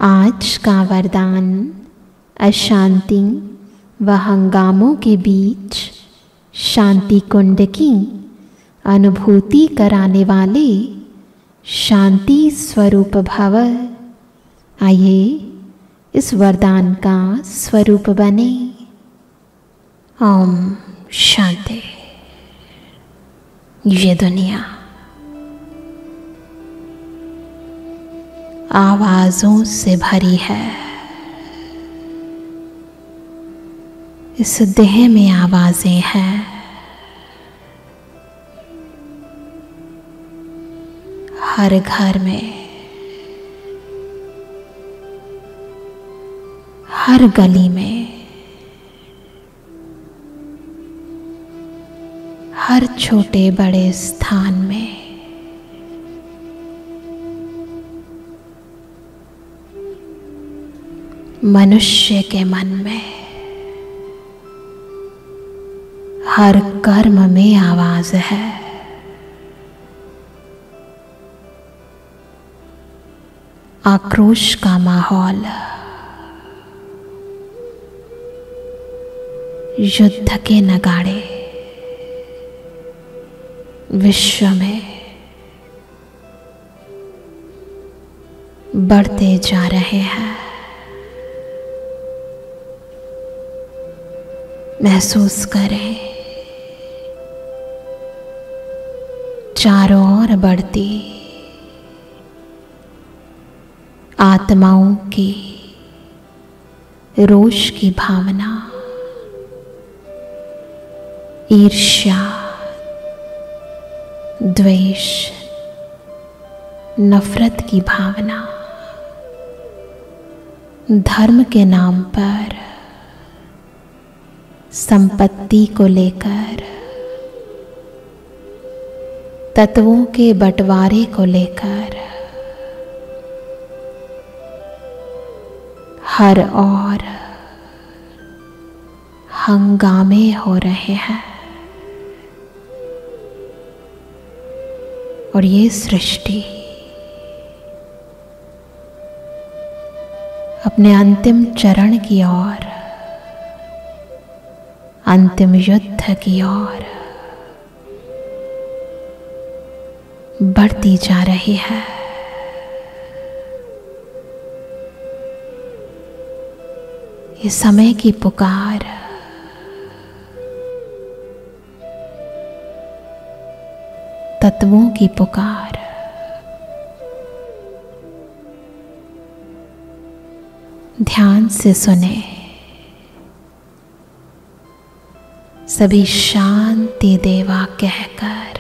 आज का वरदान अशांति व हंगामों के बीच शांति कुंड की अनुभूति कराने वाले शांति स्वरूप भव। आइए इस वरदान का स्वरूप बने। ओम शांति। ये दुनिया आवाज़ों से भरी है। इस देह में आवाज़ें हैं। हर घर में, हर गली में, हर छोटे बड़े स्थान में मनुष्य के मन में, हर कर्म में आवाज है। आक्रोश का माहौल, युद्ध के नगाड़े विश्व में बढ़ते जा रहे हैं। महसूस करें चारों ओर बढ़ती आत्माओं की रोष की भावना, ईर्ष्या, द्वेष, नफरत की भावना, धर्म के नाम पर, संपत्ति को लेकर, तत्वों के बंटवारे को लेकर हर ओर हंगामे हो रहे हैं। और ये सृष्टि अपने अंतिम चरण की ओर, अंतिम युद्ध की ओर बढ़ती जा रही है। ये समय की पुकार तत्वों की पुकार, ध्यान से सुने। सभी शांति देवा कहकर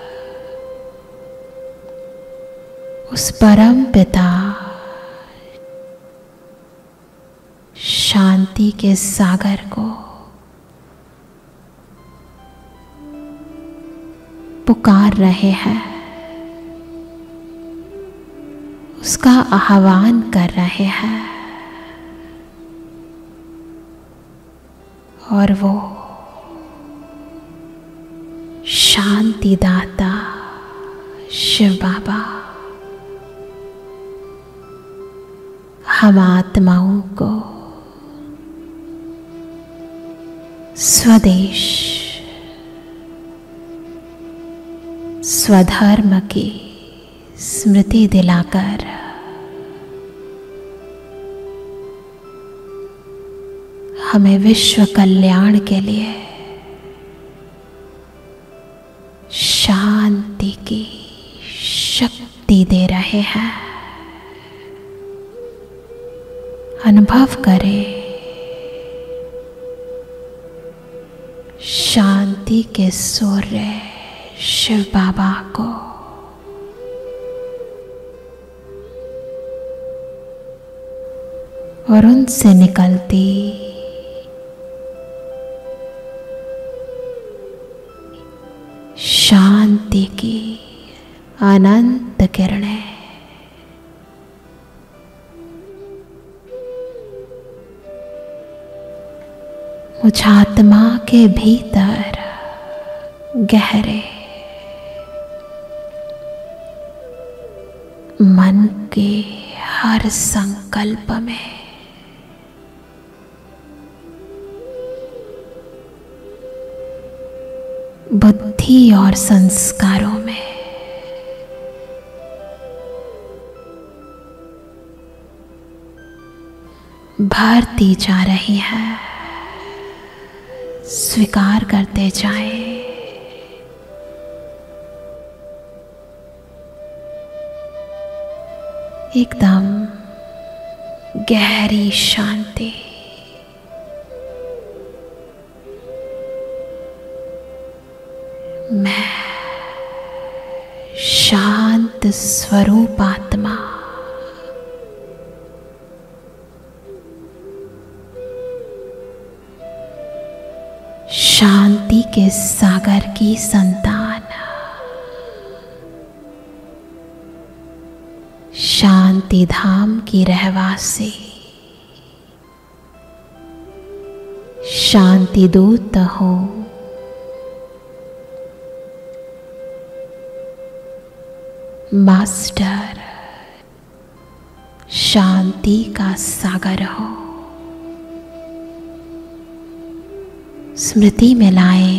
उस परम पिता शांति के सागर को पुकार रहे हैं, उसका आह्वान कर रहे हैं। और वो शांति दाता शिव बाबा हम आत्माओं को स्वदेश, स्वधर्म की स्मृति दिलाकर हमें विश्व कल्याण के लिए शांति की शक्ति दे रहे हैं। अनुभव करें शांति के सूर्य शिव बाबा को। और उनसे निकलती शांति की अनंत किरणें मुझ आत्मा के भीतर गहरे मन के हर हर संकल्प में बुद्धि और संस्कारों में भरती जा रही है। स्वीकार करते जाएं। एकदम गहरी शांति। मैं शांत स्वरूप आत्मा शांति के सागर की संतान, शांति धाम की रहवासी, शांति दूत हो। मास्टर शांति का सागर हो। स्मृति में लाए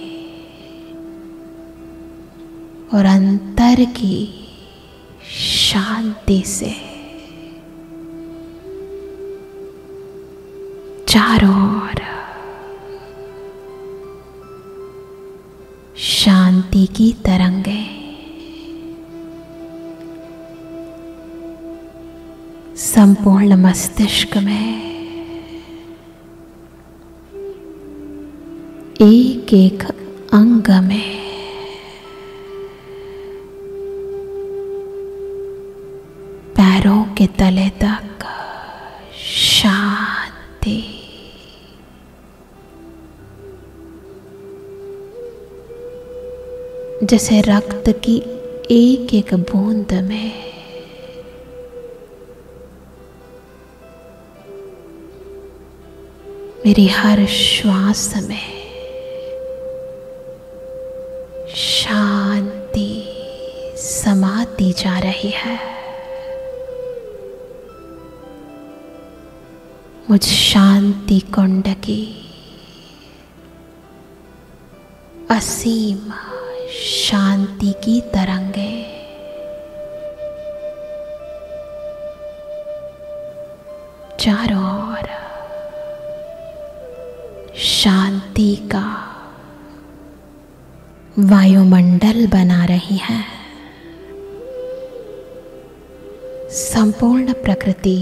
और अंतर की शांति से चारों ओर शांति की तरंगे संपूर्ण मस्तिष्क में एक एक अंग में पैरों के तले तक शांति। जैसे रक्त की एक एक बूंद में मेरी हर श्वास में शांति समाती जा रही है। मुझ शांति कुंड की असीम शांति की तरंगे चारों ओर शांति का वायुमंडल बना रही है। संपूर्ण प्रकृति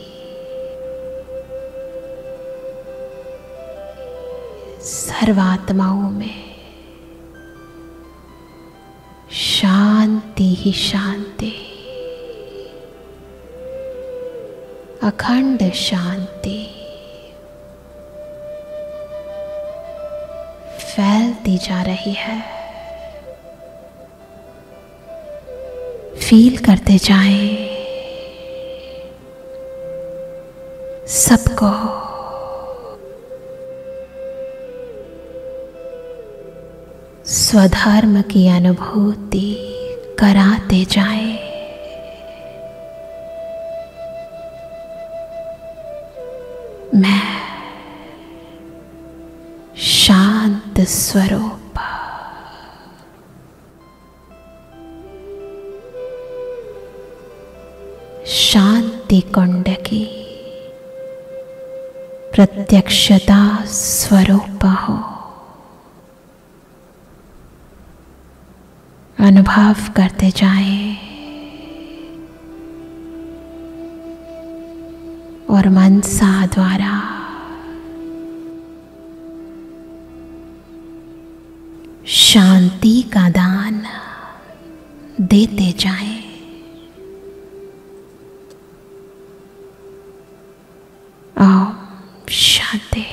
सर्वात्माओं में शांति ही शांति, अखंड शांति फैलती जा रही है। फील करते जाएं सबको। स्वधर्म की अनुभूति कराते जाएं। मैं शांत स्वरूप शांति कुंड की प्रत्यक्षता स्वरूप हो। अनुभव करते जाएं और मनसा द्वारा शांति का दान देते जाएं। ओम शांति।